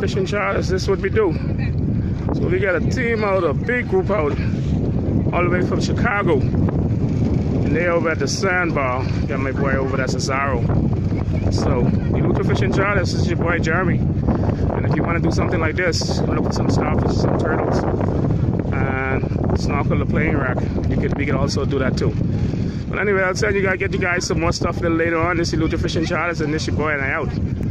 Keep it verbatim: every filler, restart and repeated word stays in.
Fishing Charters, this is what we do. So we got a team out, a big group out, all the way from Chicago. And they over at the Sandbar. Got my boy over at Cesaro. So, Elutra Fishing Charters, this is your boy Jeremy. And if you want to do something like this, look at some starfish, some turtles, and snorkel the plane rack, you could, we can also do that too. But anyway, I'll tell you guys, get you guys some more stuff a little later on. This is Elutra Fishing Charters, and this is your boy, and I out.